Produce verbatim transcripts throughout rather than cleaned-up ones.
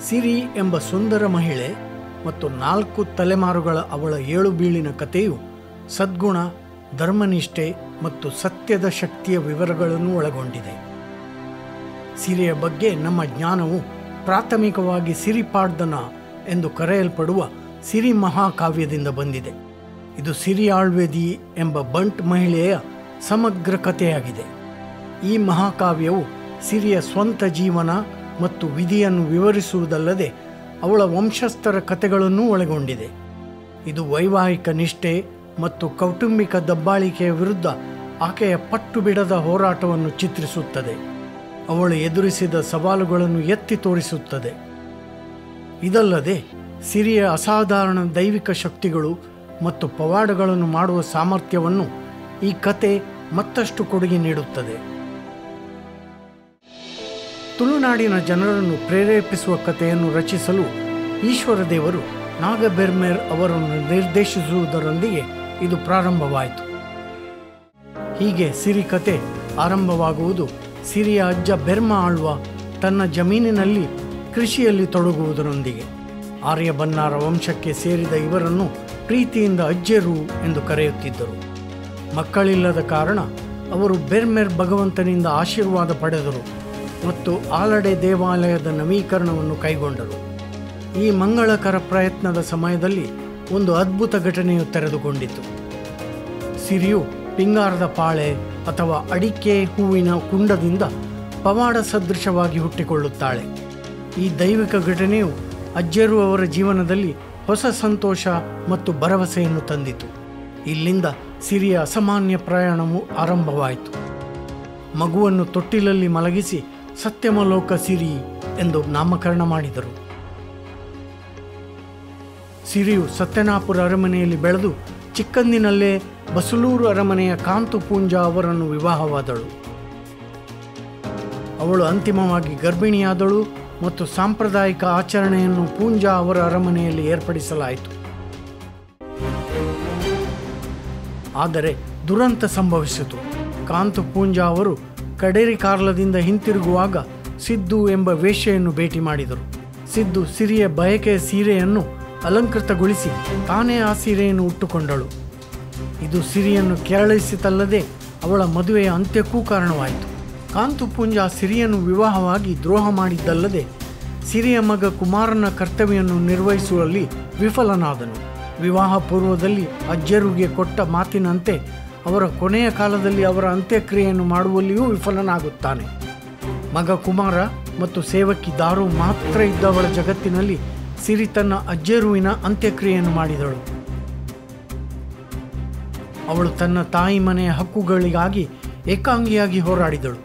ಸಿರಿ ಎಂಬ ಸುಂದರ ಮಹಿಳೆ ಮತ್ತು ನಾಲ್ಕು ತಲೆಮಾರುಗಳ ಅವಳ ಏಳು ಬೀಳಿನ ಕಥೆಯು ಸದ್ಗುಣ, ಧರ್ಮನಿಷ್ಠೆ ಮತ್ತು ಸತ್ಯದ ಶಕ್ತಿಯ ವಿವರಗಳನ್ನು ಒಳಗೊಂಡಿದೆ. ಸಿರಿಯ ಬಗ್ಗೆ ನಮ್ಮ ಜ್ಞಾನವು ಪ್ರಾಥಮಿಕವಾಗಿ ಸಿರಿಪಾಡ್ದನ ಎಂದು ಕರೆಯಲ್ಪಡುವ ಸಿರಿ ಮಹಾಕಾವ್ಯದಿಂದ ಬಂದಿದೆ. ಇದು ಸಿರಿ ಆಳ್ವೇದಿ ಎಂಬ ಬಂಟ್ ಮಹಿಳೆಯ ಸಮಗ್ರ ಕಥೆಯಾಗಿದೆ. ಈ ಮಹಾಕಾವ್ಯವು ಸಿರಿಯ ಸ್ವಂತ ಜೀವನ ಮತ್ತು ವಿಧಿಯನ್ನು ವಿವರಿಸುವುದಲ್ಲದೆ ಅವಳ ವಂಶಸ್ಥರ ಕಥೆಗಳನ್ನೂ ಒಳಗೊಂಡಿದೆ. ಇದು ವೈವಾಹಿಕ ನಿಷ್ಠೆ ಮತ್ತು ಕೌಟುಂಬಿಕ ದಬ್ಬಾಳಿಕೆಯ ವಿರುದ್ಧ ಆಕೆಯ ಪಟ್ಟು ಬಿಡದ ಹೋರಾಟವನ್ನು ಚಿತ್ರಿಸುತ್ತದೆ. ಅವಳು ಎದುರಿಸಿದ ಸವಾಲುಗಳನ್ನು ಎತ್ತಿ ತೋರಿಸುತ್ತದೆ. ಇದಲ್ಲದೆ ಸಿರಿಯ ಅಸಾಧಾರಣ ದೈವಿಕ ಶಕ್ತಿಗಳು ಮತ್ತು ಪವಾಡಗಳನ್ನು ಮಾಡುವ ಸಾಮರ್ಥ್ಯವನ್ನು ಈ ಕತೆ ಮತ್ತಷ್ಟು ಕೊಡುಗೆ ನೀಡುತ್ತದೆ. ತುಳುನಾಡಿನ ಜನರನ್ನು ಪ್ರೇರೇಪಿಸುವ ಕಥೆಯನ್ನು ರಚಿಸಲು ಈಶ್ವರ ದೇವರು ನಾಗಬೆರ್ಮೇರ್ ಅವರನ್ನು ನಿರ್ದೇಶಿಸುವುದರೊಂದಿಗೆ ಇದು ಪ್ರಾರಂಭವಾಯಿತು. ಹೀಗೆ ಸಿರಿ ಕತೆ ಆರಂಭವಾಗುವುದು ಸಿರಿಯ ಅಜ್ಜ ಬೆರ್ಮ ಆಳ್ವ ತನ್ನ ಜಮೀನಿನಲ್ಲಿ ಕೃಷಿಯಲ್ಲಿ ತೊಡಗುವುದರೊಂದಿಗೆ. ಆರ್ಯ ಬನ್ನಾರ ವಂಶಕ್ಕೆ ಸೇರಿದ ಇವರನ್ನು ಪ್ರೀತಿಯಿಂದ ಅಜ್ಜರು ಎಂದು ಕರೆಯುತ್ತಿದ್ದರು. ಮಕ್ಕಳಿಲ್ಲದ ಕಾರಣ ಅವರು ಬೆರ್ಮೆರ್ ಭಗವಂತನಿಂದ ಆಶೀರ್ವಾದ ಪಡೆದರು ಮತ್ತು ಆಲಡೆ ದೇವಾಲಯದ ನವೀಕರಣವನ್ನು ಕೈಗೊಂಡರು. ಈ ಮಂಗಳಕರ ಪ್ರಯತ್ನದ ಸಮಯದಲ್ಲಿ ಒಂದು ಅದ್ಭುತ ಘಟನೆಯು ತೆರೆದುಕೊಂಡಿತು. ಸಿರಿಯು ಪಿಂಗಾರದ ಪಾಳೆ ಅಥವಾ ಅಡಿಕೆ ಹೂವಿನ ಕುಂಡದಿಂದ ಪವಾಡ ಸದೃಶವಾಗಿ ಹುಟ್ಟಿಕೊಳ್ಳುತ್ತಾಳೆ. ಈ ದೈವಿಕ ಘಟನೆಯು ಅಜ್ಜರು ಅವರ ಜೀವನದಲ್ಲಿ ಹೊಸ ಸಂತೋಷ ಮತ್ತು ಭರವಸೆಯನ್ನು ತಂದಿತು. ಇಲ್ಲಿಂದ ಸಿರಿಯ ಅಸಾಮಾನ್ಯ ಪ್ರಯಾಣವು ಆರಂಭವಾಯಿತು. ಮಗುವನ್ನು ತೊಟ್ಟಿಲಲ್ಲಿ ಮಲಗಿಸಿ ಸತ್ಯಮಲೋಕ ಸಿರಿ ಎಂದು ನಾಮಕರಣ ಮಾಡಿದರು. ಸಿರಿಯು ಸತ್ಯನಾಪುರ ಅರಮನೆಯಲ್ಲಿ ಬೆಳೆದು ಚಿಕ್ಕಂದಿನಲ್ಲೇ ಬಸಲೂರು ಅರಮನೆಯ ಕಾಂತು ಪೂಂಜಾ ಅವರನ್ನು ವಿವಾಹವಾದಳು. ಅವಳು ಅಂತಿಮವಾಗಿ ಗರ್ಭಿಣಿಯಾದಳು ಮತ್ತು ಸಾಂಪ್ರದಾಯಿಕ ಆಚರಣೆಯನ್ನು ಪೂಂಜಾ ಅವರ ಅರಮನೆಯಲ್ಲಿ ಏರ್ಪಡಿಸಲಾಯಿತು. ಆದರೆ ದುರಂತ ಸಂಭವಿಸಿತು. ಕಾಂತು ಪೂಂಜಾ ಅವರು ಕಡೇರಿ ಕಾರ್ಲದಿಂದ ಹಿಂತಿರುಗುವಾಗ ಸಿದ್ದು ಎಂಬ ವೇಶ್ಯೆಯನ್ನು ಭೇಟಿ ಮಾಡಿದರು. ಸಿದ್ದು ಸಿರಿಯ ಬಯಕೆಯ ಸೀರೆಯನ್ನು ಅಲಂಕೃತಗೊಳಿಸಿ ತಾನೇ ಆ ಸೀರೆಯನ್ನು ಉಟ್ಟುಕೊಂಡಳು. ಇದು ಸಿರಿಯನ್ನು ಕೆರಳಿಸಿತಲ್ಲದೆ ಅವಳ ಮದುವೆಯ ಅಂತ್ಯಕ್ಕೂ ಕಾರಣವಾಯಿತು. ಕಾಂತು ಪೂಂಜಾ ಸಿರಿಯನ್ನು ವಿವಾಹವಾಗಿ ದ್ರೋಹ ಮಾಡಿದ್ದಲ್ಲದೆ ಸಿರಿಯ ಮಗ ಕುಮಾರನ ಕರ್ತವ್ಯವನ್ನು ನಿರ್ವಹಿಸುವಲ್ಲಿ ವಿಫಲನಾದನು. ವಿವಾಹ ಪೂರ್ವದಲ್ಲಿ ಅಜ್ಜರಿಗೆ ಕೊಟ್ಟ ಮಾತಿನಂತೆ ಅವರ ಕೊನೆಯ ಕಾಲದಲ್ಲಿ ಅವರ ಅಂತ್ಯಕ್ರಿಯೆಯನ್ನು ಮಾಡುವಲ್ಲಿಯೂ ವಿಫಲನಾಗುತ್ತಾನೆ. ಮಗ ಕುಮಾರ ಮತ್ತು ಸೇವಕಿ ದಾರು ಮಾತ್ರ ಇದ್ದವಳ ಜಗತ್ತಿನಲ್ಲಿ ಸಿರಿ ತನ್ನ ಅಜ್ಜರುವಿನ ಅಂತ್ಯಕ್ರಿಯೆಯನ್ನು ಮಾಡಿದಳು. ಅವಳು ತನ್ನ ತಾಯಿ ಮನೆಯ ಹಕ್ಕುಗಳಿಗಾಗಿ ಏಕಾಂಗಿಯಾಗಿ ಹೋರಾಡಿದಳು.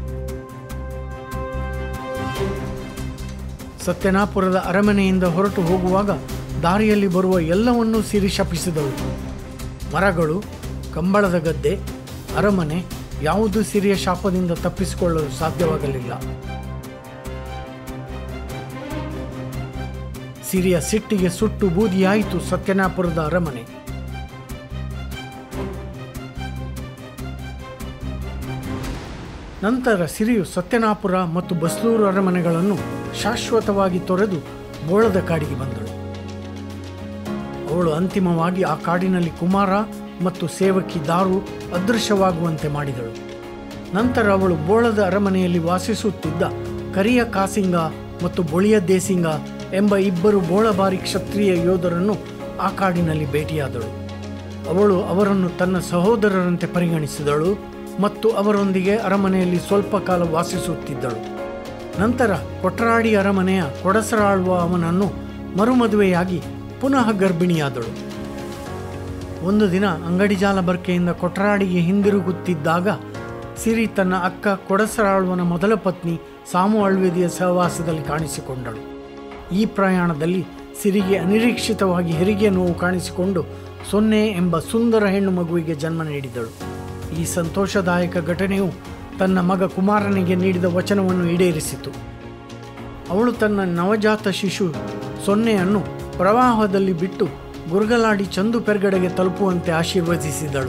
ಸತ್ಯನಾಪುರದ ಅರಮನೆಯಿಂದ ಹೊರಟು ಹೋಗುವಾಗ ದಾರಿಯಲ್ಲಿ ಬರುವ ಎಲ್ಲವನ್ನೂ ಸಿರಿ ಶಪಿಸಿದಳು. ಮರಗಳು, ಕಂಬಳದ ಗದ್ದೆ, ಅರಮನೆ ಯಾವುದೂ ಸಿರಿಯ ಶಾಪದಿಂದ ತಪ್ಪಿಸಿಕೊಳ್ಳಲು ಸಾಧ್ಯವಾಗಲಿಲ್ಲ. ಸಿರಿಯ ಸಿಟ್ಟಿಗೆ ಸುಟ್ಟು ಬೂದಿಯಾಯಿತು ಸತ್ಯನಾಪುರದ ಅರಮನೆ. ನಂತರ ಸಿರಿಯು ಸತ್ಯನಾಪುರ ಮತ್ತು ಬಸ್ಲೂರು ಅರಮನೆಗಳನ್ನು ಶಾಶ್ವತವಾಗಿ ತೊರೆದು ಬೋಳದ ಕಾಡಿಗೆ ಬಂದಳು. ಅವಳು ಅಂತಿಮವಾಗಿ ಆ ಕಾಡಿನಲ್ಲಿ ಕುಮಾರ ಮತ್ತು ಸೇವಕಿ ದಾರು ಅದೃಶ್ಯವಾಗುವಂತೆ ಮಾಡಿದಳು. ನಂತರ ಅವಳು ಬೋಳದ ಅರಮನೆಯಲ್ಲಿ ವಾಸಿಸುತ್ತಿದ್ದ ಕರಿಯ ಕಾಸಿಂಗ ಮತ್ತು ಬೊಳಿಯ ದೇಸಿಂಗ ಎಂಬ ಇಬ್ಬರು ಬೋಳಬಾರಿ ಕ್ಷತ್ರಿಯ ಯೋಧರನ್ನು ಆ ಕಾಡಿನಲ್ಲಿ ಭೇಟಿಯಾದಳು. ಅವಳು ಅವರನ್ನು ತನ್ನ ಸಹೋದರರಂತೆ ಪರಿಗಣಿಸಿದಳು ಮತ್ತು ಅವರೊಂದಿಗೆ ಅರಮನೆಯಲ್ಲಿ ಸ್ವಲ್ಪ ಕಾಲ ವಾಸಿಸುತ್ತಿದ್ದಳು. ನಂತರ ಕೊಟ್ರಾಡಿ ಅರಮನೆಯ ಕೊಡಸರಾಳುವ ಅವನನ್ನು ಮರುಮದುವೆಯಾಗಿ ಪುನಃ ಗರ್ಭಿಣಿಯಾದಳು. ಒಂದು ದಿನ ಅಂಗಡಿ ಜಾಲಬರ್ಕೆಯಿಂದ ಕೊಟ್ರಾಡಿಗೆ ಹಿಂದಿರುಗುತ್ತಿದ್ದಾಗ ಸಿರಿ ತನ್ನ ಅಕ್ಕ ಕೊಡಸರಾಳುವನ ಮೊದಲ ಪತ್ನಿ ಸಾಮು ಅಳ್ವೇದಿಯ ಸಹವಾಸದಲ್ಲಿ ಕಾಣಿಸಿಕೊಂಡಳು. ಈ ಪ್ರಯಾಣದಲ್ಲಿ ಸಿರಿಗೆ ಅನಿರೀಕ್ಷಿತವಾಗಿ ಹೆರಿಗೆ ನೋವು ಕಾಣಿಸಿಕೊಂಡು ಸೊನ್ನೆ ಎಂಬ ಸುಂದರ ಹೆಣ್ಣು ಮಗುವಿಗೆ ಜನ್ಮ ನೀಡಿದಳು. ಈ ಸಂತೋಷದಾಯಕ ಘಟನೆಯು ತನ್ನ ಮಗ ಕುಮಾರನಿಗೆ ನೀಡಿದ ವಚನವನ್ನು ಈಡೇರಿಸಿತು. ಅವಳು ತನ್ನ ನವಜಾತ ಶಿಶು ಸೊನ್ನೆಯನ್ನು ಪ್ರವಾಹದಲ್ಲಿ ಬಿಟ್ಟು ಗುರುಗಲಾಡಿ ಚಂದು ಪೆರ್ಗಡೆಗೆ ತಲುಪುವಂತೆ ಆಶೀರ್ವದಿಸಿದಳು.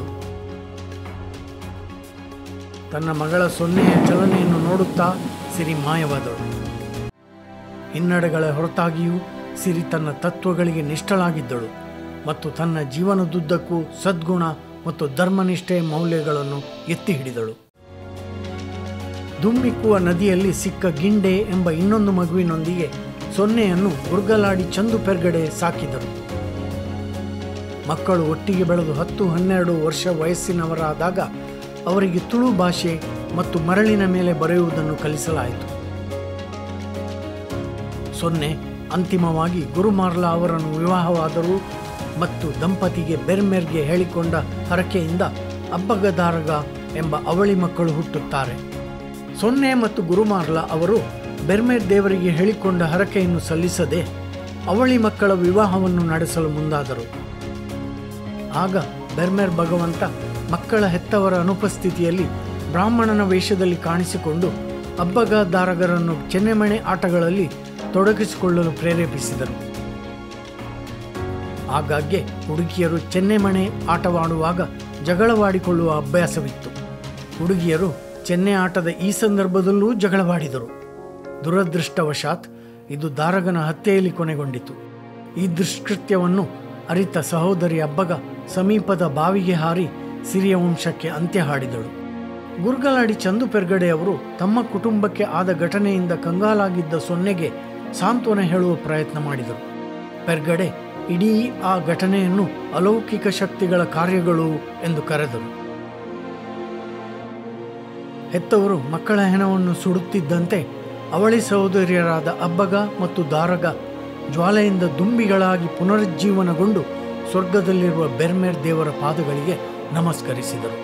ತನ್ನ ಮಗಳ ಸೊನ್ನೆಯ ಚಲನೆಯನ್ನು ನೋಡುತ್ತಾ ಸಿರಿ ಮಾಯವಾದಳು. ಹಿನ್ನಡೆಗಳ ಹೊರತಾಗಿಯೂ ಸಿರಿ ತನ್ನ ತತ್ವಗಳಿಗೆ ನಿಷ್ಠಳಾಗಿದ್ದಳು ಮತ್ತು ತನ್ನ ಜೀವನದುದ್ದಕ್ಕೂ ಸದ್ಗುಣ ಮತ್ತು ಧರ್ಮನಿಷ್ಠೆಯ ಮೌಲ್ಯಗಳನ್ನು ಎತ್ತಿ ಹಿಡಿದಳು. ಧುಮ್ಮಿಕ್ಕುವ ನದಿಯಲ್ಲಿ ಸಿಕ್ಕ ಗಿಂಡೆ ಎಂಬ ಇನ್ನೊಂದು ಮಗುವಿನೊಂದಿಗೆ ಸೊನ್ನೆಯನ್ನು ಗುರ್ಗಲಾಡಿ ಚಂದು ಪೆರ್ಗಡೆ ಸಾಕಿದರು. ಮಕ್ಕಳು ಒಟ್ಟಿಗೆ ಬೆಳೆದು ಹತ್ತು ಹನ್ನೆರಡು ವರ್ಷ ವಯಸ್ಸಿನವರಾದಾಗ ಅವರಿಗೆ ತುಳು ಭಾಷೆ ಮತ್ತು ಮರಳಿನ ಮೇಲೆ ಬರೆಯುವುದನ್ನು ಕಲಿಸಲಾಯಿತು. ಸೊನ್ನೆ ಅಂತಿಮವಾಗಿ ಗುರುಮಾರ್ಲಾ ಅವರನ್ನು ವಿವಾಹವಾದರು ಮತ್ತು ದಂಪತಿಗೆ ಬೆರ್ಮೆರ್ಗೆ ಹೇಳಿಕೊಂಡ ಹರಕೆಯಿಂದ ಅಬ್ಬಗದಾರಗ ಎಂಬ ಅವಳಿ ಮಕ್ಕಳು ಹುಟ್ಟುತ್ತಾರೆ. ಸೊನ್ನೆ ಮತ್ತು ಗುರುಮಾರ್ಲಾ ಅವರು ಬೆರ್ಮೆರ್ ದೇವರಿಗೆ ಹೇಳಿಕೊಂಡ ಹರಕೆಯನ್ನು ಸಲ್ಲಿಸದೆ ಅವಳಿ ಮಕ್ಕಳ ವಿವಾಹವನ್ನು ನಡೆಸಲು ಮುಂದಾದರು. ಆಗ ಬೆರ್ಮೆರ್ ಭಗವಂತ ಮಕ್ಕಳ ಹೆತ್ತವರ ಅನುಪಸ್ಥಿತಿಯಲ್ಲಿ ಬ್ರಾಹ್ಮಣನ ವೇಷದಲ್ಲಿ ಕಾಣಿಸಿಕೊಂಡು ಅಬ್ಬಗದಾರಗರನ್ನು ಚೆನ್ನೆಮಣೆ ಆಟಗಳಲ್ಲಿ ತೊಡಗಿಸಿಕೊಳ್ಳಲು ಪ್ರೇರೇಪಿಸಿದರು. ಆಗಾಗ್ಗೆ ಹುಡುಗಿಯರು ಚೆನ್ನೆಮಣೆ ಆಟವಾಡುವಾಗ ಜಗಳವಾಡಿಕೊಳ್ಳುವ ಅಭ್ಯಾಸವಿತ್ತು. ಹುಡುಗಿಯರು ಚೆನ್ನೆ ಆಟದ ಈ ಸಂದರ್ಭದಲ್ಲೂ ಜಗಳವಾಡಿದರು. ದುರದೃಷ್ಟವಶಾತ್ ಇದು ದಾರಗನ ಹತ್ಯೆಯಲ್ಲಿ ಕೊನೆಗೊಂಡಿತು. ಈ ದುಷ್ಕೃತ್ಯವನ್ನು ಅರಿತ ಸಹೋದರಿ ಅಬ್ಬಗ ಸಮೀಪದ ಬಾವಿಗೆ ಹಾರಿ ಸಿರಿಯ ವಂಶಕ್ಕೆ ಅಂತ್ಯ ಹಾಡಿದಳು. ಗುರ್ಗಲಾಡಿ ಚಂದು ಪೆರ್ಗಡೆ ಅವರು ತಮ್ಮ ಕುಟುಂಬಕ್ಕೆ ಆದ ಘಟನೆಯಿಂದ ಕಂಗಾಲಾಗಿದ್ದ ಸೊನ್ನೆಗೆ ಸಾಂತ್ವನ ಹೇಳುವ ಪ್ರಯತ್ನ ಮಾಡಿದರು. ಪೆರ್ಗಡೆ ಇಡೀ ಆ ಘಟನೆಯನ್ನು ಅಲೌಕಿಕ ಶಕ್ತಿಗಳ ಕಾರ್ಯಗಳು ಎಂದು ಕರೆದರು. ಹೆತ್ತವರು ಮಕ್ಕಳ ಹೆಣವನ್ನು ಸುಡುತ್ತಿದ್ದಂತೆ ಅವಳಿ ಸಹೋದರಿಯರಾದ ಅಬ್ಬಗ ಮತ್ತು ದಾರಗ ಜ್ವಾಲೆಯಿಂದ ದುಂಬಿಗಳಾಗಿ ಪುನರುಜ್ಜೀವನಗೊಂಡು ಸ್ವರ್ಗದಲ್ಲಿರುವ ಬೆರ್ಮೆರ್ ದೇವರ ಪಾದಗಳಿಗೆ ನಮಸ್ಕರಿಸಿದರು.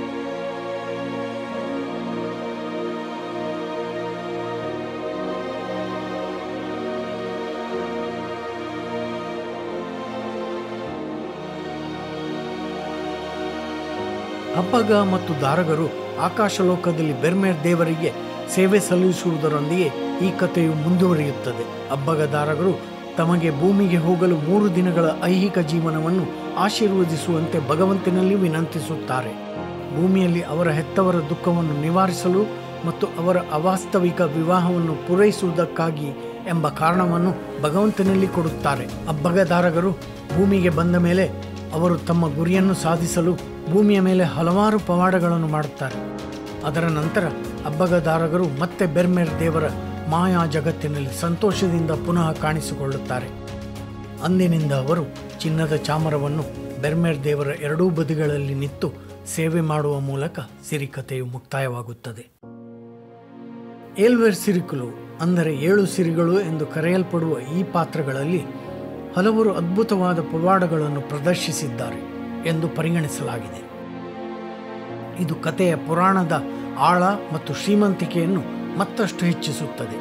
ಅಬ್ಬಗ ಮತ್ತು ದಾರಗರು ಆಕಾಶಲೋಕದಲ್ಲಿ ಬೆರ್ಮೆರ್ ದೇವರಿಗೆ ಸೇವೆ ಸಲ್ಲಿಸುವುದರೊಂದಿಗೆ ಈ ಕಥೆಯು ಮುಂದುವರಿಯುತ್ತದೆ. ಅಬ್ಬಗ ದಾರಗರು ತಮಗೆ ಭೂಮಿಗೆ ಹೋಗಲು ಮೂರು ದಿನಗಳ ಐಹಿಕ ಜೀವನವನ್ನು ಆಶೀರ್ವದಿಸುವಂತೆ ಭಗವಂತನಲ್ಲಿ ವಿನಂತಿಸುತ್ತಾರೆ. ಭೂಮಿಯಲ್ಲಿ ಅವರ ಹೆತ್ತವರ ದುಃಖವನ್ನು ನಿವಾರಿಸಲು ಮತ್ತು ಅವರ ಅವಾಸ್ತವಿಕ ವಿವಾಹವನ್ನು ಪೂರೈಸುವುದಕ್ಕಾಗಿ ಎಂಬ ಕಾರಣವನ್ನು ಭಗವಂತನಲ್ಲಿ ಕೊಡುತ್ತಾರೆ. ಅಬ್ಬಗದಾರಗರು ಭೂಮಿಗೆ ಬಂದ ಮೇಲೆ ಅವರು ತಮ್ಮ ಗುರಿಯನ್ನು ಸಾಧಿಸಲು ಭೂಮಿಯ ಮೇಲೆ ಹಲವಾರು ಪವಾಡಗಳನ್ನು ಮಾಡುತ್ತಾರೆ. ಅದರ ನಂತರ ಅಬ್ಬಗದಾರಗರು ಮತ್ತೆ ಬೆರ್ಮೆರ್ ದೇವರ ಮಾಯಾ ಜಗತ್ತಿನಲ್ಲಿ ಸಂತೋಷದಿಂದ ಪುನಃ ಕಾಣಿಸಿಕೊಳ್ಳುತ್ತಾರೆ. ಅಂದಿನಿಂದ ಅವರು ಚಿನ್ನದ ಚಾಮರವನ್ನು ಬೆರ್ಮೆರ್ ದೇವರ ಎರಡೂ ಬದಿಗಳಲ್ಲಿ ನಿಂತು ಸೇವೆ ಮಾಡುವ ಮೂಲಕ ಸಿರಿಕಥೆಯು ಮುಕ್ತಾಯವಾಗುತ್ತದೆ. ಏಳ್ವೇರ್ ಸಿರಿಕುಲು ಅಂದರೆ ಏಳು ಸಿರಿಗಳು ಎಂದು ಕರೆಯಲ್ಪಡುವ ಈ ಪಾತ್ರಗಳಲ್ಲಿ ಹಲವರು ಅದ್ಭುತವಾದ ಪವಾಡಗಳನ್ನು ಪ್ರದರ್ಶಿಸಿದ್ದಾರೆ ಎಂದು ಪರಿಗಣಿಸಲಾಗಿದೆ. ಇದು ಕಥೆಯ ಪುರಾಣದ ಆಳ ಮತ್ತು ಶ್ರೀಮಂತಿಕೆಯನ್ನು ಮತ್ತಷ್ಟು ಹೆಚ್ಚಿಸುತ್ತದೆ.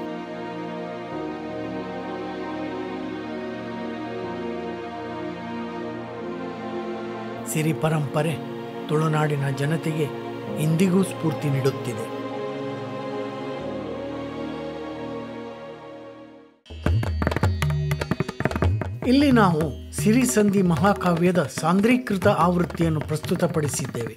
ಸಿರಿ ಪರಂಪರೆ ತುಳುನಾಡಿನ ಜನತೆಗೆ ಇಂದಿಗೂ ಸ್ಫೂರ್ತಿ ನೀಡುತ್ತಿದೆ. ಇಲ್ಲಿ ನಾವು ಸಿರಿ ಸಂಧಿ ಮಹಾಕಾವ್ಯದ ಸಾಂದ್ರೀಕೃತ ಆವೃತ್ತಿಯನ್ನು ಪ್ರಸ್ತುತಪಡಿಸಿದ್ದೇವೆ.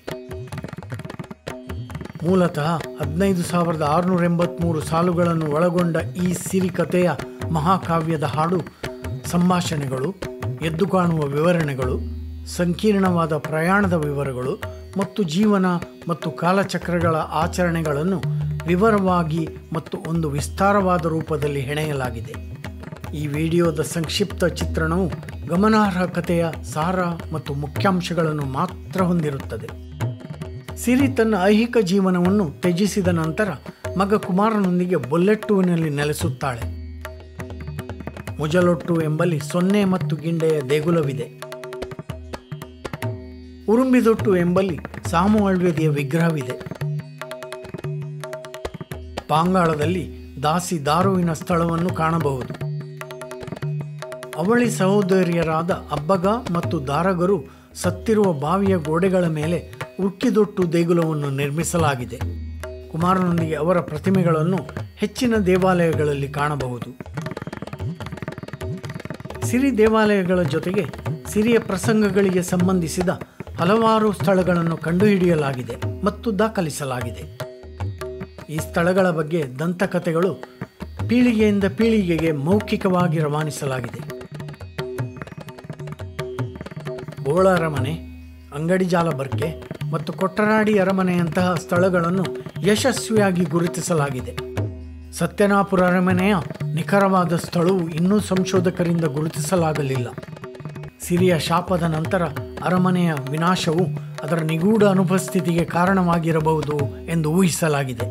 ಮೂಲತಃ ಹದಿನೈದು ಸಾವಿರದ ಆರುನೂರ ಎಂಬತ್ಮೂರು ಸಾಲುಗಳನ್ನು ಒಳಗೊಂಡ ಈ ಸಿರಿಕಥೆಯ ಮಹಾಕಾವ್ಯದ ಹಾಡು ಸಂಭಾಷಣೆಗಳು, ಎದ್ದು ಕಾಣುವ ವಿವರಣೆಗಳು, ಸಂಕೀರ್ಣವಾದ ಪ್ರಯಾಣದ ವಿವರಗಳು ಮತ್ತು ಜೀವನ ಮತ್ತು ಕಾಲಚಕ್ರಗಳ ಆಚರಣೆಗಳನ್ನು ವಿವರವಾಗಿ ಮತ್ತು ಒಂದು ವಿಸ್ತಾರವಾದ ರೂಪದಲ್ಲಿ ಹೆಣೆಯಲಾಗಿದೆ. ಈ ವಿಡಿಯೋದ ಸಂಕ್ಷಿಪ್ತ ಚಿತ್ರಣವು ಗಮನಾರ್ಹ ಕಥೆಯ ಸಾರ ಮತ್ತು ಮುಖ್ಯಾಂಶಗಳನ್ನು ಮಾತ್ರ ಹೊಂದಿರುತ್ತದೆ. ಸಿರಿ ತನ್ನ ಐಹಿಕ ಜೀವನವನ್ನು ತ್ಯಜಿಸಿದ ನಂತರ ಮಗ ಕುಮಾರನೊಂದಿಗೆ ಬೊಲ್ಲೆಟ್ಟುವಿನಲ್ಲಿ ನೆಲೆಸುತ್ತಾಳೆ. ಮುಜಲೊಟ್ಟು ಎಂಬಲ್ಲಿ ಸೊನ್ನೆ ಮತ್ತು ಗಿಂಡೆಯ ದೇಗುಲವಿದೆ. ಉರುಂಬಿದೊಟ್ಟು ಎಂಬಲ್ಲಿ ಸಾಮುವಳ್ವೆದಿಯ ವಿಗ್ರಹವಿದೆ. ಪಾಂಗಾಳದಲ್ಲಿ ದಾಸಿ ದಾರುವಿನ ಸ್ಥಳವನ್ನು ಕಾಣಬಹುದು. ಅವಳಿ ಸಹೋದರಿಯರಾದ ಅಬ್ಬಗ ಮತ್ತು ದಾರಗರು ಸತ್ತಿರುವ ಬಾವಿಯ ಗೋಡೆಗಳ ಮೇಲೆ ಉಕ್ಕಿದೊಟ್ಟು ದೇಗುಲವನ್ನು ನಿರ್ಮಿಸಲಾಗಿದೆ. ಕುಮಾರನೊಂದಿಗೆ ಅವರ ಪ್ರತಿಮೆಗಳನ್ನು ಹೆಚ್ಚಿನ ದೇವಾಲಯಗಳಲ್ಲಿ ಕಾಣಬಹುದು. ಸಿರಿ ದೇವಾಲಯಗಳ ಜೊತೆಗೆ ಸಿರಿಯ ಪ್ರಸಂಗಗಳಿಗೆ ಸಂಬಂಧಿಸಿದ ಹಲವಾರು ಸ್ಥಳಗಳನ್ನು ಕಂಡುಹಿಡಿಯಲಾಗಿದೆ ಮತ್ತು ದಾಖಲಿಸಲಾಗಿದೆ. ಈ ಸ್ಥಳಗಳ ಬಗ್ಗೆ ದಂತಕಥೆಗಳು ಪೀಳಿಗೆಯಿಂದ ಪೀಳಿಗೆಗೆ ಮೌಖಿಕವಾಗಿ ರವಾನಿಸಲಾಗಿದೆ. ಬೋಳ ಅರಮನೆ, ಅಂಗಡಿ ಜಾಲಬರ್ಕೆ ಮತ್ತು ಕೊಟ್ಟರಾಡಿ ಅರಮನೆಯಂತಹ ಸ್ಥಳಗಳನ್ನು ಯಶಸ್ವಿಯಾಗಿ ಗುರುತಿಸಲಾಗಿದೆ. ಸತ್ಯನಾಪುರ ಅರಮನೆಯ ನಿಖರವಾದ ಸ್ಥಳವು ಇನ್ನೂ ಸಂಶೋಧಕರಿಂದ ಗುರುತಿಸಲಾಗಲಿಲ್ಲ. ಸಿರಿಯ ಶಾಪದ ನಂತರ ಅರಮನೆಯ ವಿನಾಶವು ಅದರ ನಿಗೂಢ ಅನುಪಸ್ಥಿತಿಗೆ ಕಾರಣವಾಗಿರಬಹುದು ಎಂದು ಊಹಿಸಲಾಗಿದೆ.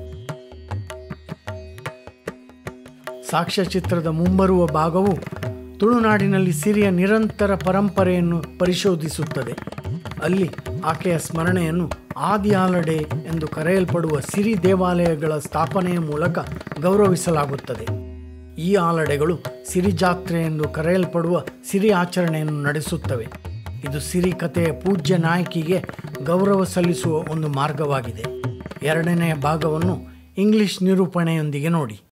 ಸಾಕ್ಷ್ಯಚಿತ್ರದ ಮುಂಬರುವ ಭಾಗವು ತುಳುನಾಡಿನಲ್ಲಿ ಸಿರಿಯ ನಿರಂತರ ಪರಂಪರೆಯನ್ನು ಪರಿಶೋಧಿಸುತ್ತದೆ. ಅಲ್ಲಿ ಆಕೆಯ ಸ್ಮರಣೆಯನ್ನು ಆದಿ ಆಲಡೆ ಎಂದು ಕರೆಯಲ್ಪಡುವ ಸಿರಿ ದೇವಾಲಯಗಳ ಸ್ಥಾಪನೆಯ ಮೂಲಕ ಗೌರವಿಸಲಾಗುತ್ತದೆ. ಈ ಆಲಡೆಗಳು ಸಿರಿ ಜಾತ್ರೆ ಎಂದು ಕರೆಯಲ್ಪಡುವ ಸಿರಿ ಆಚರಣೆಯನ್ನು ನಡೆಸುತ್ತವೆ. ಇದು ಸಿರಿ ಕಥೆಯ ಪೂಜ್ಯ ನಾಯಕಿಗೆ ಗೌರವ ಸಲ್ಲಿಸುವ ಒಂದು ಮಾರ್ಗವಾಗಿದೆ. ಎರಡನೆಯ ಭಾಗವನ್ನು ಇಂಗ್ಲಿಷ್ ನಿರೂಪಣೆಯೊಂದಿಗೆ ನೋಡಿ.